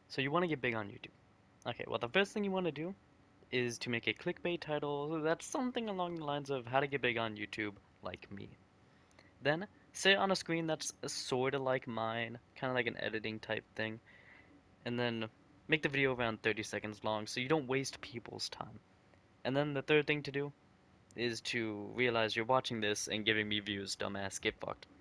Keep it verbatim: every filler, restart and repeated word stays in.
So you want to get big on YouTube. Okay, well the first thing you want to do is to make a clickbait title that's something along the lines of how to get big on YouTube like me. Then say it on a screen that's sort of like mine, kind of like an editing type thing, and then make the video around thirty seconds long so you don't waste people's time. And then the third thing to do is to realize you're watching this and giving me views, dumbass, get fucked.